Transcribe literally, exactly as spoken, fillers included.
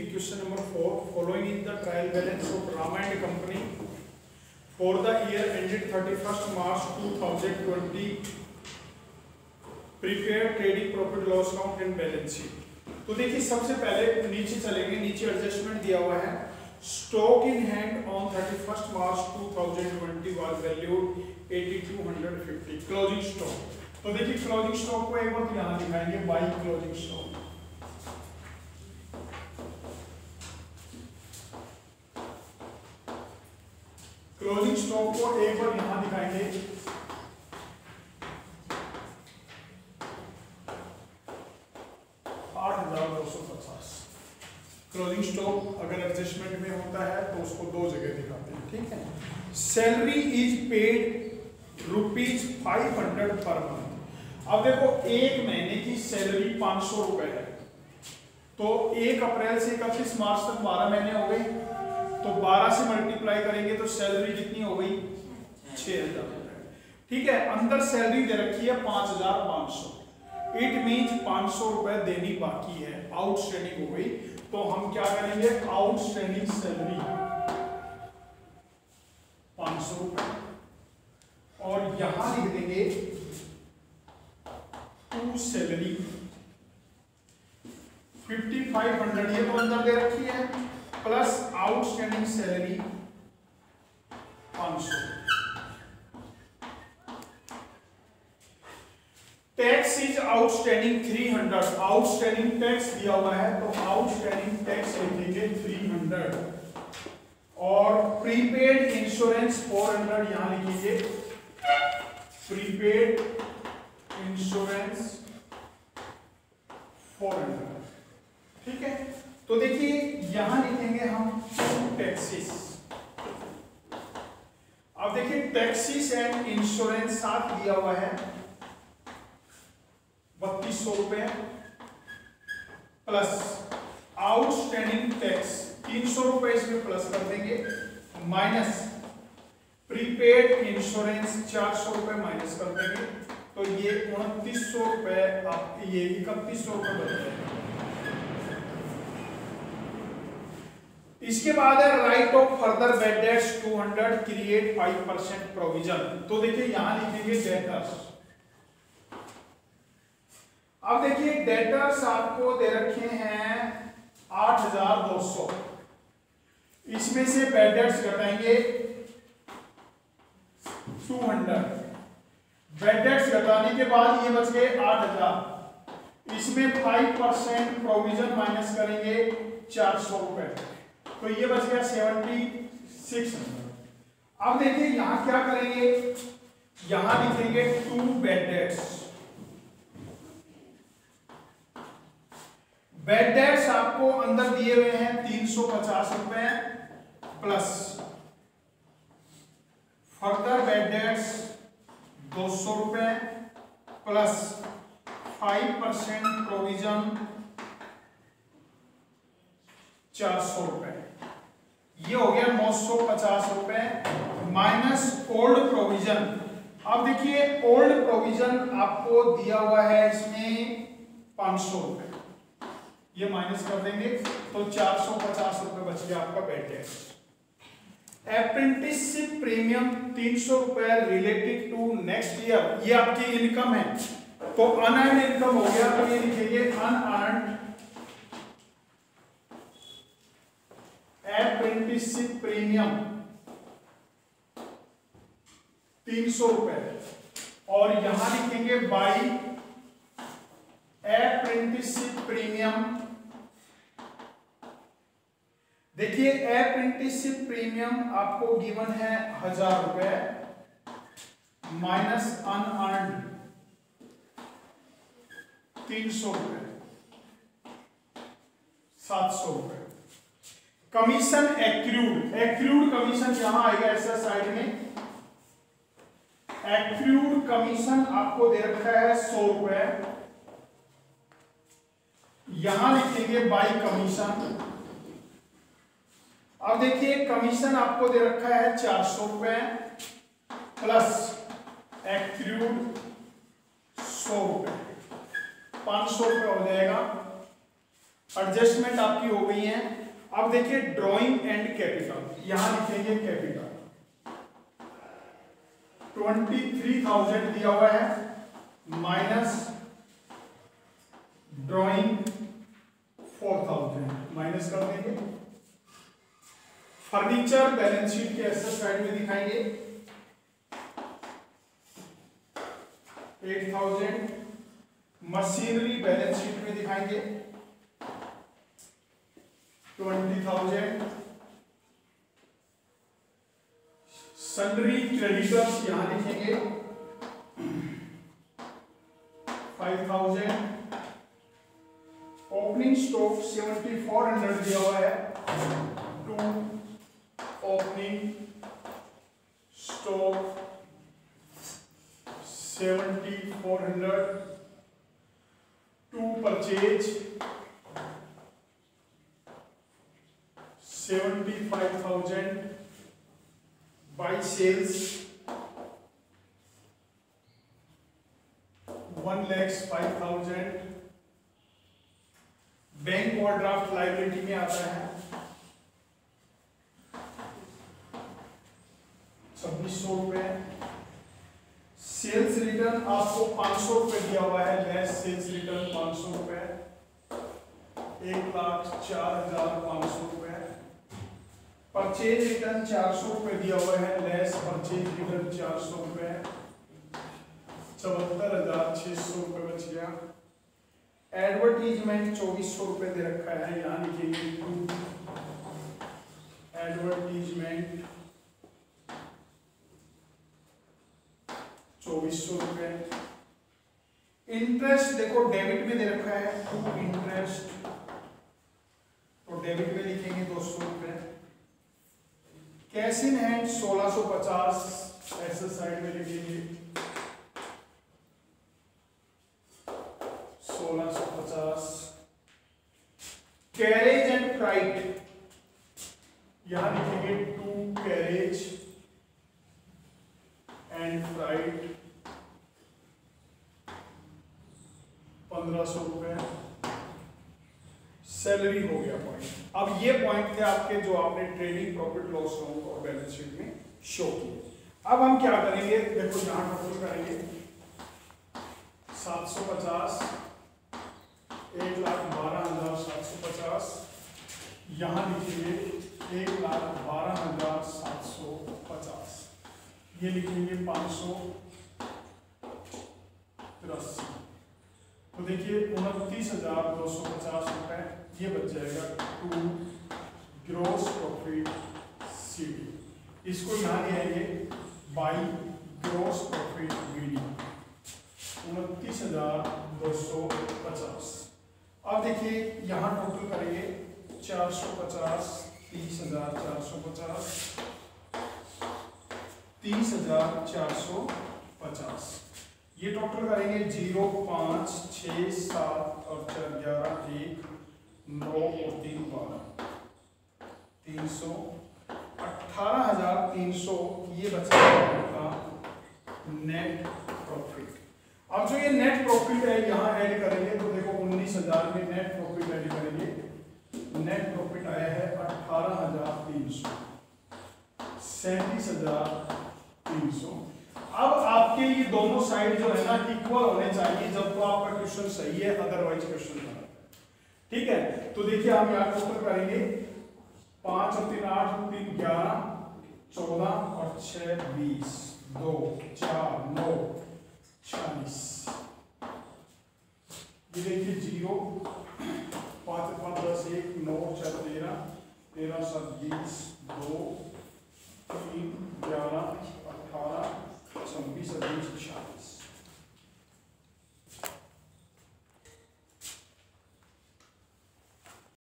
question number four. Following is the trial balance of Rama and Company for the year ended thirty-first March two thousand twenty. Prepare trading profit loss account and balance sheet. तो देखिए सबसे पहले नीचे चलेंगे, नीचे adjustment दिया हुआ है. Stock in hand on thirty-first March two thousand twenty was valued eighty-two fifty. Closing stock. तो देखिए क्लोजिंग स्टॉक को एक बार यहाँ दिखाएंगे, by closing stock. Closing stock को एक बार यहां दिखाएंगे. आठ हजार दो सौ पचास. क्लोजिंग स्टॉक अगर एडजस्टमेंट में होता है तो उसको दो जगह दिखाते हैं, ठीक है. Salary is paid rupees five hundred per month. अब देखो एक महीने की सैलरी पांच सौ रुपए है, तो एक अप्रैल से इकतीस मार्च तक बारह महीने हो गए, तो बारह से मल्टीप्लाई करेंगे तो सैलरी कितनी हो गई? छह हजार रुपए. ठीक है. अंदर सैलरी दे रखी है पांच हजार पांच सौ. इट मीन्स पांच सौ रुपए देनी बाकी है, आउटस्टैंडिंग हो गई. तो हम क्या करेंगे? आउटस्टैंडिंग सैलरी पांच सौ रुपए और यहां लिख देंगे to salary fifty five hundred. ये तो अंदर दे रखी है, प्लस आउटस्टैंडिंग सैलरी पांच सौ. Tax is outstanding three hundred. Outstanding tax दिया हुआ है तो आउटस्टैंडिंग टैक्स लिखेंगे थ्री हंड्रेड और प्रीपेड इंश्योरेंस फोर हंड्रेड यहां लिखेंगे. Prepaid insurance four hundred. ठीक है. तो देखिए यहां लिखेंगे हम टैक्सेस. अब देखिए टैक्सेस एंड इंश्योरेंस साथ दिया हुआ है बत्तीस सौ रुपए प्लस आउटस्टैंडिंग टैक्स तीन सौ रुपए इसमें प्लस कर देंगे, माइनस प्रीपेड इंश्योरेंस चार सौ रुपए माइनस कर देंगे. तो ये उनतीस सौ रुपए आप ये इकतीस सौ रुपए बच जाएगा. इसके बाद है write off further bad debts two hundred create five percent provision. तो देखिए यहां लिखेंगे डेटर्स. अब देखिए डेटर्स आपको दे रखे हैं आठ हजार दो सौ. इसमें से बैड डेट्स घटाएंगे टू हंड्रेड. बैड डेट्स घटाने के बाद ये बच गए आठ हजार. इसमें फाइव परसेंट प्रोविजन माइनस करेंगे चार सौ रुपए, तो ये बच गया सेवेंटी सिक्स हंड्रेड. अब देखिए यहां क्या करेंगे? यहां लिखेंगे to bad debts. Bad debts आपको अंदर दिए हुए हैं तीन सौ पचास रुपए प्लस फर्दर बैड डेट्स दो सौ रुपए प्लस फाइव परसेंट प्रोविजन चार सौ रुपए. ये हो गया नौ सौ पचास रुपए माइनस ओल्ड प्रोविजन. अब देखिए ओल्ड प्रोविजन आपको दिया हुआ है इसमें पांच सौ रुपए, ये माइनस कर देंगे तो चार सौ पचास रुपए बच गया आपका बैड डेट्स. अप्रेंटिसशिप प्रीमियम तीन सौ रुपए रिलेटेड टू नेक्स्ट ईयर, ये आपकी इनकम है, तो अनअर्न्ड इनकम हो गया, तो ये लिखेंगे अनअर्न्ड अप्रेंटिसशिप प्रीमियम तीन सौ रुपए और यहां लिखेंगे बाई अप्रेंटिसशिप प्रीमियम. देखिए अप्रेंटिसशिप प्रीमियम आपको गिवन है हजार रुपए माइनस अनअर्न्ड तीन सौ रुपए सात सौ रुपए. कमीशन एक्रूड, एक्रूड कमीशन यहां आएगा ऐसा साइड में. एक्रूड कमीशन आपको दे रखा है सौ रुपए, यहां लिखेंगे बाई कमीशन. अब देखिए कमीशन आपको दे रखा है चार सौ रुपए प्लस एक्रूड सौ रुपए, पांच सौ रुपए हो जाएगा. एडजस्टमेंट आपकी हो गई है। अब देखिए ड्राइंग एंड कैपिटल, यहां लिखेंगे कैपिटल ट्वेंटी थ्री थाउजेंड दिया हुआ है minus drawing four thousand minus कर देंगे। फर्नीचर बैलेंस शीट के एसेट साइड में दिखाएंगे eight thousand, machinery balance sheet में दिखाएंगे ट्वेंटी थाउजेंड, सन्ड्री क्रेडिटर्स यहां लिखेंगे five thousand, opening stock seventy four hundred दिया हुआ है to opening stock seventy four hundred, to purchase seventy five thousand, by sales one lakhs five thousand, bank overdraft liability में आता है छब्बीस सौ रुपए, सेल्स रिटर्न आपको पांच सौ रुपए दिया हुआ है, लेस सेल्स रिटर्न पांच सौ रुपए, एक लाख चार हजार पांच सौ रुपए, परचेज रिटर्न चार सौ रुपए दिया हुआ है, लेस परचेज रिटर्न चार सौ रुपए, चौहत्तर हजार छह सौ रुपए बच गया। एडवर्टीजमेंट चौबीस सौ रुपए दे रखा है, यहां लिखेंगे टू एडवर्टीजमेंट चौबीस सौ रुपए। इंटरेस्ट देखो डेबिट में दे रखा है टू इंटरेस्ट, तो डेबिट में लिखेंगे दो सौ रुपए। कैश इन हैंड सोलह सौ पचास, ऐसे साइड में लिखेंगे सोलह सौ पचास। कैरेज एंड फ्राइट यहां लिखेंगे टू कैरेज एंड फ्राइट पंद्रह सौ रुपए। सैलरी हो गया पॉइंट। अब ये पॉइंट थे आपके जो आपने ट्रेडिंग प्रॉफिट लॉस अकाउंट और बैलेंस शीट में शो किए। अब हम क्या करेंगे, देखो यहां टोटल करेंगे सात सौ पचास, एक लाख बारह हजार सात सौ पचास, यहां लिखिए एक लाख बारह हजार सात सौ पचास, ये लिखेंगे पांच सौ तिरासी, तो देखिए उनतीस हजार दो सौ पचास रुपए ये बच जाएगा to gross profit C D. इसको यहां ले आएंगे by gross profit B D, उनतीस हजार दो सौ पचास। अब देखिए यहां टोटल करेंगे चार सौ पचास, तीस हजार चार सौ पचास, तीस हजार चार सौ पचास, ये टोटल करेंगे जीरो पांच छ सात और चार ग्यारह, एक नौ और तीन बारह, तीन सौ अठारह हजार तीन सौ, ये बचा आपका नेट प्रॉफिट। अब जो ये नेट प्रॉफिट है यहां ऐड करेंगे तो देखो उन्नीस हजार में नेट प्रॉफिट ऐड करेंगे, नेट प्रॉफिट आया है अठारह हजार तीन सौ, सैंतीस हजार तीन सौ। अब आपके ये दोनों साइड जो है ना इक्वल होने चाहिए, जब तो आपका क्वेश्चन सही है, अदरवाइज क्वेश्चन गलत है। ठीक है, तो देखिए हम यहाँ टोटल करेंगे पांच और तीन आठ, तीन ग्यारह, चौदह और छह बीस, दो चार नौ चालीस, ये देखिए जीरो पांच पांच दस, एक नौ चार तेरह, तेरह सात बीस, दो तीन ग्यारह